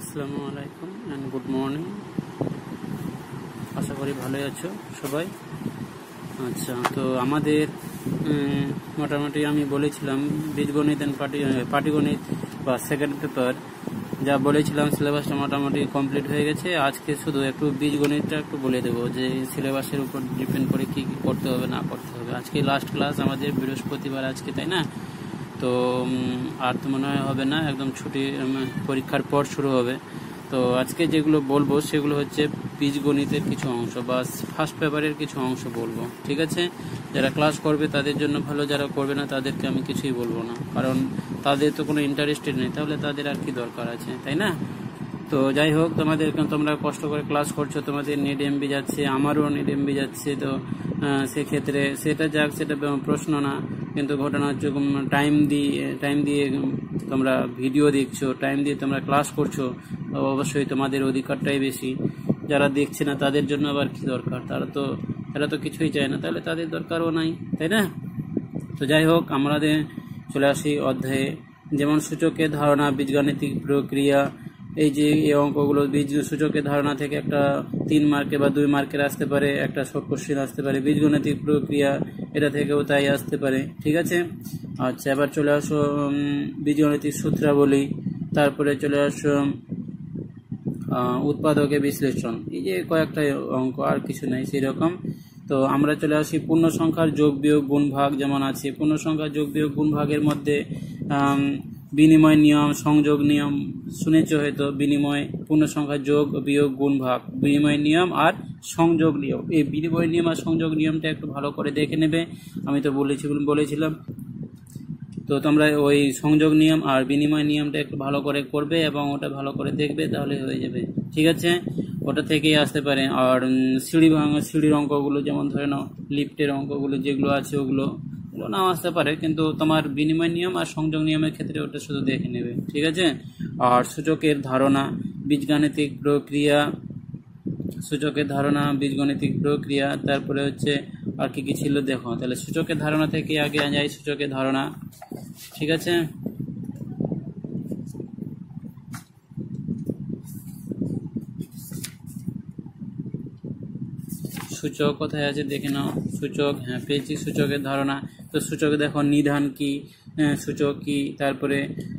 আসসালামু আলাইকুম and good morning. আশা করি ভালোই আছো সবাই। আচ্ছা, তো আমাদের মোটামুটি আমি বলেছিলাম বীজগণিত এন্ড পাটিগণিত বা সেকেন্ড পেপার যা বলেছিলাম সিলেবাসটা মোটামুটি কমপ্লিট হয়ে গেছে। আজকে শুধু একটু বীজগণিতটা একটু বলে দেবো যে সিলেবাসের উপর ডিপেন্ড করে কি কি করতে হবে না করতে হবে। আজকে লাস্ট ক্লাস আমাদের, বৃহস্পতিবার আজকে, তাই না? তো আর তো মনে হয় হবে না, একদম ছুটি, পরীক্ষার পর শুরু হবে। তো আজকে যেগুলো বলবো সেগুলো হচ্ছে বীজগণিতের কিছু অংশ বা ফার্স্ট পেপারের কিছু অংশ বলবো, ঠিক আছে? যারা ক্লাস করবে তাদের জন্য ভালো, যারা করবে না তাদেরকে আমি কিছুই বলবো না, কারণ তাদের তো কোনো ইন্টারেস্টেড নেই, তাহলে তাদের আর কি দরকার আছে, তাই না? তো যাই হোক, তোমরা কষ্ট করে ক্লাস করছো, তোমাদের নেট এমবি যাচ্ছে, আমারও নেট এমবি যাচ্ছে। তো সেক্ষেত্রে সেটা যাক, সেটা প্রশ্ন না, কিন্তু ঘটনা হচ্ছে টাইম দিয়ে তোমরা ভিডিও দেখছো, টাইম দিয়ে তোমরা ক্লাস করছো, অবশ্যই তোমাদের অধিকারটাই বেশি। যারা দেখছে না তাদের জন্য আবার কি দরকার? তারা তো কিছুই চায় না, তাহলে তাদের দরকারও নাই, তাই না? তো যাই হোক, আমাদের চলে আসি অধ্যায়ে। যেমন সূচকের ধারণা, বীজগাণিতিক প্রক্রিয়া, এই যে এই অঙ্কগুলো সূচকের ধারণা থেকে একটা 3 মার্কে বা 2 মার্কের আসতে পারে, একটা শর্ট কোশ্চেন আসতে পারে। বীজগাণিতিক প্রক্রিয়া এটা থেকেও তাই আসতে পারে, ঠিক আছে? আচ্ছা, এবার চলে আসো বীজগাণিতিক সূত্রাবলী, তারপরে চলে আসো উৎপাদকের বিশ্লেষণ। এই যে কয়েকটা অঙ্ক, আর কিছু নাই সেরকম। তো আমরা চলে আসি পূর্ণ সংখ্যার যোগ বিয়োগ গুণ ভাগ। যেমন আছে পূর্ণ সংখ্যার যোগ বিয়োগ গুণ ভাগের মধ্যে বিনিময় নিয়ম, সংযোগ নিয়ম শুনেছ হয়তো। বিনিময়, পূর্ণ সংখ্যার যোগ বিয়োগ গুণ ভাগ, বিনিময় নিয়ম আর সংযোগ নিয়ম। এই বিনিময় নিয়ম আর সংযোগ নিয়মটা একটু ভালো করে দেখে নেবে, আমি তো বলেছিলাম। তো তোমরা ওই সংযোগ নিয়ম আর বিনিময় নিয়মটা একটু ভালো করে করবে এবং ওটা ভালো করে দেখবে, তাহলে হয়ে যাবে, ঠিক আছে? ওটা থেকেই আসতে পারে। আর সিঁড়ির অঙ্কগুলো, যেমন ধরে নাও লিফটের অঙ্কগুলো যেগুলো আছে, ওগুলো নাও আসতে পারে, কিন্তু তোমার বিনিময় নিয়ম আর সংযোগ নিয়মের ক্ষেত্রে ওটা শুধু দেখে নেবে, ঠিক আছে? আর সূচকের ধারণা, বীজগাণিতিক প্রক্রিয়া, বীজগাণিতিক প্রক্রিয়া, তারপরে হচ্ছে আর কি কি ছিল দেখো। তাহলে সূচকের ধারণা থেকে আগে যাই। সূচকের ধারণা, ঠিক আছে? সূচক কোথায় আছে দেখে নাও। সূচক, হ্যাঁ পেয়েছি, সূচকের ধারণা। তো সূচকে দেখো নিধান কি, সূচক কি, তারপরে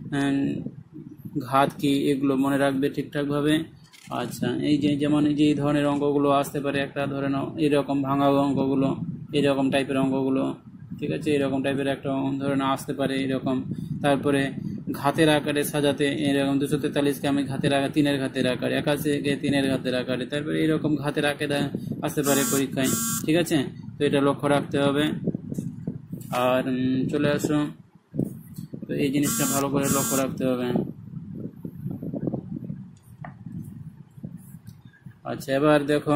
ঘাত কি, এগুলো মনে রাখবে ঠিকঠাকভাবে। আচ্ছা, যেমন এই যে এই ধরনের অঙ্কগুলো আসতে পারে, একটা ধরে নাও এরকম ভাঙা অঙ্কগুলো, এরকম টাইপের অঙ্কগুলো, ঠিক আছে? এরকম টাইপের একটা ধরনের আসতে পারে এরকম। তারপরে ঘাতের আকারে সাজাতে, এরকম 243কে আমি তিনের ঘাতের আকারে, 81কে তিনের ঘাতের আকারে, তারপরে এরকম ঘাতের আকারে আসতে পারে পরীক্ষায়, ঠিক আছে? তো এটা লক্ষ্য রাখতে হবে। আর চলে আসো, তো এই জিনিসটা ভালো করে লক্ষ্য রাখতে হবে। আচ্ছা, এবার দেখো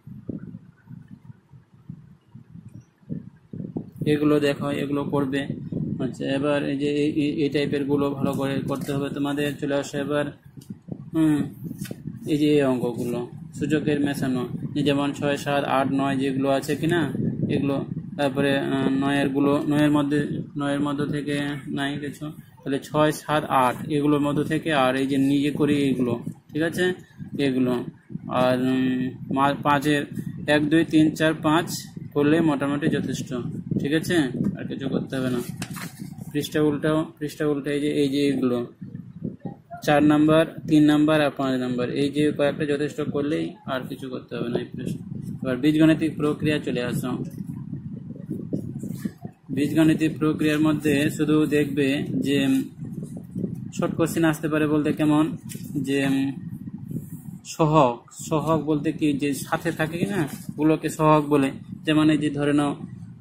এগুলো করবে। আচ্ছা, এবার এই যে এই টাইপের গুলো ভালো করে করতে হবে তোমাদের। চলে আসো এবার এই যে এই অঙ্কগুলো, সূচকের মেশানো, যেমন 6, 7, 8, 9 যেগুলো আছে কিনা এগুলো। তারপরে নয়ের মধ্যে থেকে নাই কিছু, তাহলে 6, 7, 8 এগুলোর মধ্যে থেকে, আর এই যে নিজে করি এগুলো, ঠিক আছে? এগুলো আর 5-এর 1, 2, 3, 4, 5 করলে মোটামুটি যথেষ্ট, ঠিক আছে? আর কিছু করতে হবে না। পৃষ্ঠা উল্টা, এই যে এগুলো 4 নাম্বার, 3 নাম্বার আর 5 নাম্বার, এই যে কয়েকটা যথেষ্ট করলেই, আর কিছু করতে হবে না এই পৃষ্ঠা। এবার বীজগাণিতিক প্রক্রিয়া চলে আসো। বীজগাণিতিক প্রক্রিয়ার মধ্যে শুধু দেখবে যে শর্ট কোশ্চেন আসতে পারে, বলতে কেমন যে সহগ বলতে কি, যে সাথে থাকে কিনা ওগুলোকে সহগ বলে। যেমন এই যে ধরে নাও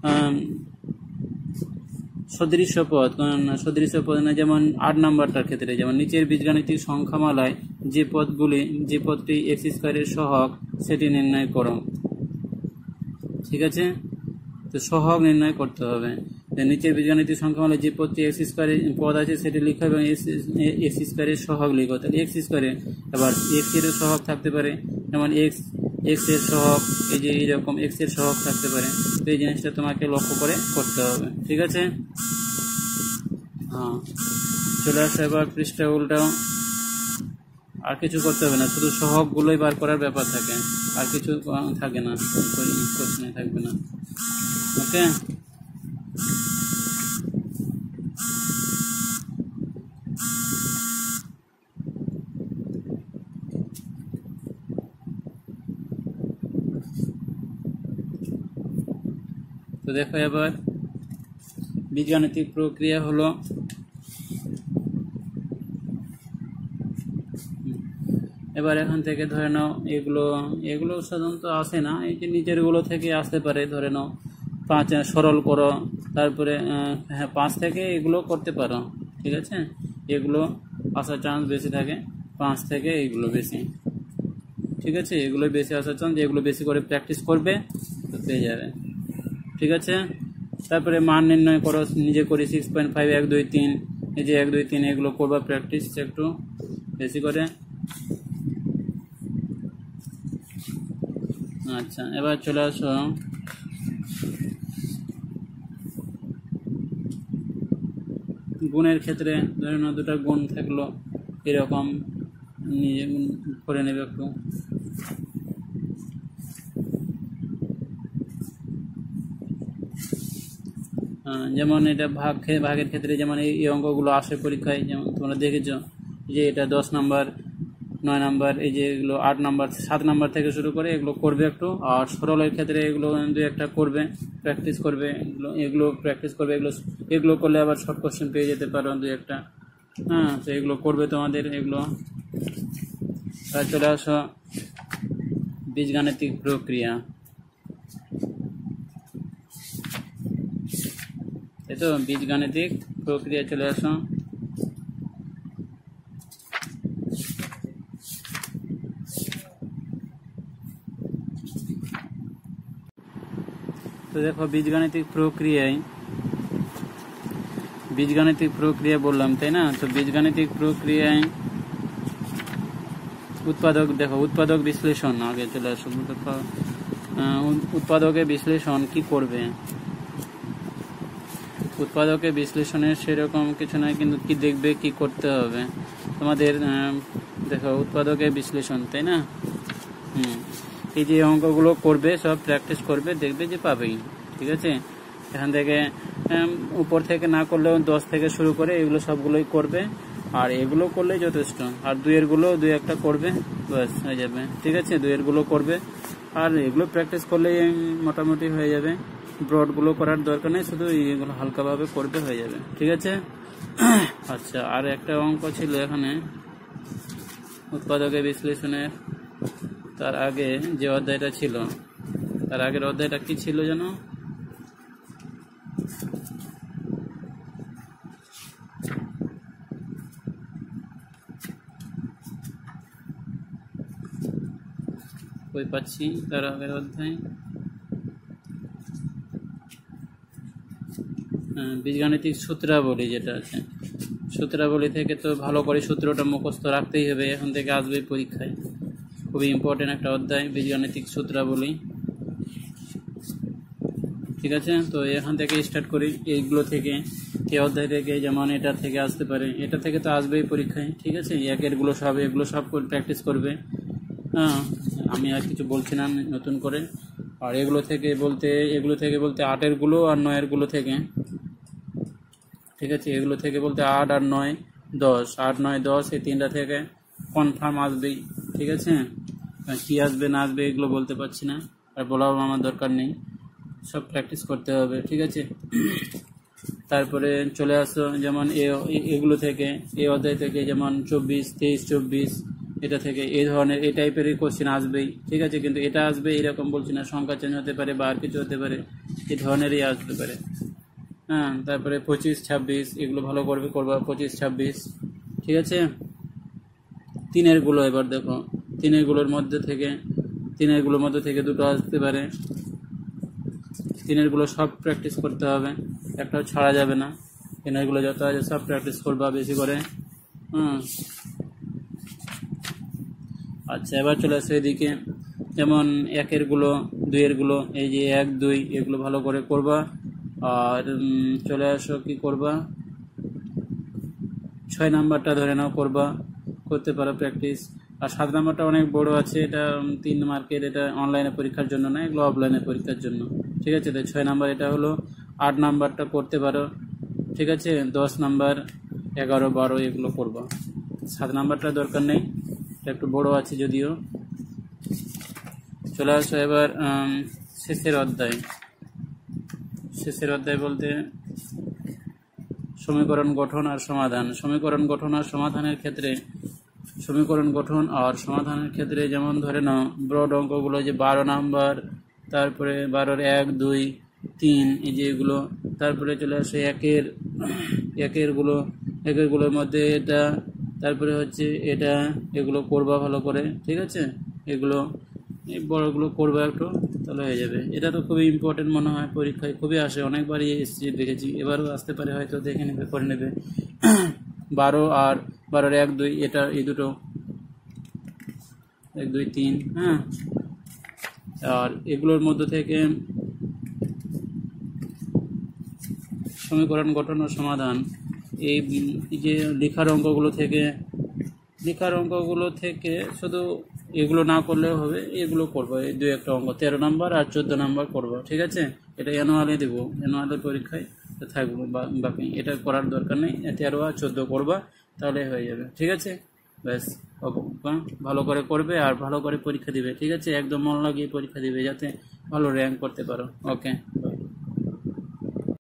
সদৃশ্য পদ না, যেমন 8 নাম্বারটার ক্ষেত্রে, যেমন নিচের বীজগাণিতিক সংখ্যামালায় যে পদটি x স্কয়ারের সহগ সেটি নির্ণয় করো, ঠিক আছে? তো সহগ নির্ণয় করতে হবে। নিচের বীজগাণিতিক সংখ্যামালায় যে পদটি x স্কয়ারের পদ আছে সেটি লিখো এবং x স্কয়ারের সহগ লিখো। তাহলে x স্কয়ারে আবার x এর সহগ থাকতে পারে, যেমন x এর সহগ, এই যে এইরকম x এর সহগ থাকতে পারে। তো এই জিনিসটা তোমাকে লক্ষ্য করে করতে হবে, ঠিক আছে? হ্যাঁ, চলে আসো এবার পৃষ্ঠা উল্টাও। আর কিছু করতে হবে না, শুধু সহগগুলোই বার করার ব্যাপার থাকে, আর কিছু থাকে না, কোশ্চেনে থাকবে না। ওকে, তো দেখো এবার বীজগাণিতিক প্রক্রিয়া হলো এবার এখান থেকে ধরে নাও এগুলো সাধারণত আসে না, এই যে নিচেরগুলো থেকে আসতে পারে। ধরে নাও 5 সরল করো, তারপরে হ্যাঁ 5 থেকে এগুলো করতে পারো, ঠিক আছে। এগুলো আসার চান্স বেশি থাকে, 5 থেকে এগুলো বেশি, ঠিক আছে। এগুলো বেশি আসার চান্স, এগুলো বেশি করে প্র্যাকটিস করবে তো পেয়ে যাবে, ঠিক আছে। তারপরে মান নির্ণয় করো, নিজে করি 6.5 1 2 3, এই যে 1 2 3 এগুলো করবা প্র্যাকটিস একটু বেশি করে। আচ্ছা, এবার চলে আসো গুণের ক্ষেত্রে। ধরে নাও দুটো গুণ থাকলো, এরকম নিজে করে নেবে একটু। যেমন এটা ভাগের ক্ষেত্রে যেমন এই অঙ্কগুলো আসে পরীক্ষায়, যেমন তোমরা দেখেছো যে এটা 10 নাম্বার 9 নাম্বার, এই যে এগুলো 8 নাম্বার 7 নাম্বার থেকে শুরু করে এগুলো করবে একটু। আর সরলের ক্ষেত্রে এগুলো 2-1টা করবে, প্র্যাকটিস করবে, এগুলো প্র্যাকটিস করবে। এগুলো করলে আবার শর্ট কোশ্চেন পেয়ে যেতে পারো 2-1টা। হ্যাঁ, তো এগুলো করবে তোমাদের এগুলো। চলে আসো বীজগাণিতিক প্রক্রিয়া, এই তো বীজগাণিতিক প্রক্রিয়া চলে আসো। তো দেখো বীজগাণিতিক প্রক্রিয়া বললাম, তাই না। তো বীজগাণিতিক প্রক্রিয়ায় উৎপাদক বিশ্লেষণ আগে চলে আসো। উৎপাদকের বিশ্লেষণ কি করবে? উৎপাদকের বিশ্লেষণের সেরকম কিছু নয়, কিন্তু কি দেখবে, কি করতে হবে তোমাদের। দেখো উৎপাদকের বিশ্লেষণ, তাই না। এই যে অঙ্কগুলো করবে সব প্র্যাকটিস করবে, দেখবে যে পাবেই, ঠিক আছে। এখান থেকে উপর থেকে না করলেও 10 থেকে শুরু করে এগুলো সবগুলোই করবে, আর এগুলো করলেই যথেষ্ট। আর 2-এরগুলো 2-1টা করবে, ব্যাস হয়ে যাবে, ঠিক আছে। 2-এরগুলো করবে, আর এগুলো প্র্যাকটিস করলেই মোটামুটি হয়ে যাবে। ব্রডগুলো করার দরকার নেই, শুধু এগুলো হালকাভাবে করবে, হয়ে যাবে, ঠিক আছে। আচ্ছা, আর একটা অঙ্ক ছিল এখানে উৎপাদকের বিশ্লেষণের। তার আগে যে অধ্যায়টা ছিল, তার আগের অধ্যায়টা কি ছিল যেন? কই পাচ্ছি তার আগের অধ্যায়। বীজগাণিতিক সূত্রাবলী যেটা আছে, সূত্রাবলী থেকে তো ভালো করে সূত্রটা মুখস্থ রাখতেই হবে, এখন থেকে আসবে পরীক্ষায়। খুবই ইম্পর্টেন্ট একটা অধ্যায় বীজগাণিতিক সূত্রাবলী, ঠিক আছে। তো এখান থেকে স্টার্ট করি, এইগুলো থেকে, এই অধ্যায় থেকে, যেমন এটা থেকে আসতে পারে, এটা থেকে তো আসবেই পরীক্ষায়, ঠিক আছে। এগুলো সব প্র্যাকটিস করবে। হ্যাঁ, আমি আর কিছু বলছি না নতুন করে। আর এগুলো থেকে বলতে 8-এরগুলো আর 9-এরগুলো থেকে, ঠিক আছে। এগুলো থেকে বলতে 8 আর 9 10, 8 9 10 এই 3টা থেকে কনফার্ম আসবেই, ঠিক আছে। কি আসবে না আসবে এগুলো বলতে পারছি না, আর বলাও আমার দরকার নেই, সব প্র্যাকটিস করতে হবে, ঠিক আছে। তারপরে চলে আসো যেমন এগুলো থেকে, এই অধ্যায় থেকে, যেমন 24 23 24, এটা থেকে এই ধরনের এই টাইপেরই কোশ্চেন আসবেই, ঠিক আছে। কিন্তু এটা আসবে এরকম বলছি না, সংখ্যা চেঞ্জ হতে পারে বা আর কিছু হতে পারে, এই ধরনেরই আসতে পারে। হ্যাঁ, তারপরে 25 26 এগুলো ভালো করবা 25 26, ঠিক আছে। 3-এরগুলো এবার দেখো, 3-এরগুলোর মধ্যে থেকে দুটো আসতে পারে। 3-এরগুলো সব প্র্যাকটিস করতে হবে, একটাও ছাড়া যাবে না। 3-এরগুলো যত আছে সব প্র্যাকটিস করবা বেশি করে। আচ্ছা, এবার চলে আসে এদিকে, যেমন 1-এরগুলো 2-এরগুলো, এই যে 1 2 এগুলো ভালো করে করবা। আর চলে আসো কি করবা, 6 নাম্বারটা ধরে নাও করতে পারো প্র্যাকটিস। আর 7 নাম্বারটা অনেক বড় আছে, এটা 3 মার্কের, এটা অনলাইনে পরীক্ষার জন্য না, এগুলো অফলাইনে পরীক্ষার জন্য। ঠিক আছে, তো 6 নাম্বার এটা হলো। 8 নাম্বারটা করতে পারো, ঠিক আছে। 10 নাম্বার, 11, 12 এগুলো করবা। 7 নাম্বারটা দরকার নেই, এটা একটু বড় আছে যদিও। চলে আসো এবার শেষের অধ্যায়। শেষের অধ্যায় বলতে সমীকরণ গঠন আর সমাধান। সমীকরণ গঠন আর সমাধানের ক্ষেত্রে, সমীকরণ গঠন আর সমাধানের ক্ষেত্রে যেমন ধরে নাও ব্রড অঙ্কগুলো যে 12 নাম্বার, তারপরে 12-র 1, 2, 3 এই যে এগুলো, তারপরে চলে আসে একেরগুলোর মধ্যে এটা, তারপরে হচ্ছে এটা, এগুলো করবা ভালো করে, ঠিক আছে। এগুলো এই বড়গুলো করবা একটু, তাহলে হয়ে যাবে। এটা তো খুবই ইম্পর্টেন্ট মনে হয়, পরীক্ষায় খুবই আসে, অনেকবারই এসেছি, দেখেছি, এবারও আসতে পারে, হয়তো দেখে নেবে, করে নেবে। 12 আর 12-র 1, 2 এটা, এই দুটো 1, 2, 3, হ্যাঁ। আর এগুলোর মধ্যে থেকে সমীকরণ গঠন ও সমাধান, এই যে লেখার অঙ্কগুলো থেকে শুধু এগুলো না করলেও হবে, এগুলো করবো, এই 2-1টা অঙ্ক 13 নাম্বার আর 14 নাম্বার করবো, ঠিক আছে। এটা অ্যানুয়ালে দেবো, অ্যানুয়ালের পরীক্ষায় থাকবো, বাকি এটা করার দরকার নেই। 13 আর 14 করবা, তাহলে হয়ে যাবে, ঠিক আছে। ব্যাস, ভালো করে করবে আর ভালো করে পরীক্ষা দিবে, ঠিক আছে। একদম মন লাগিয়ে পরীক্ষা দিবে, যাতে ভালো র্যাঙ্ক করতে পারো। ওকে।